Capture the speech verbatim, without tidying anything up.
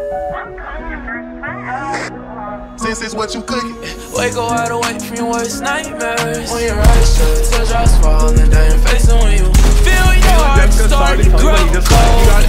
Since it's what you cooking. Wake up wide awake from your worst nightmares. When your eyes shut, teardrops fall and down your face. And when you feel your heart start to grow cold,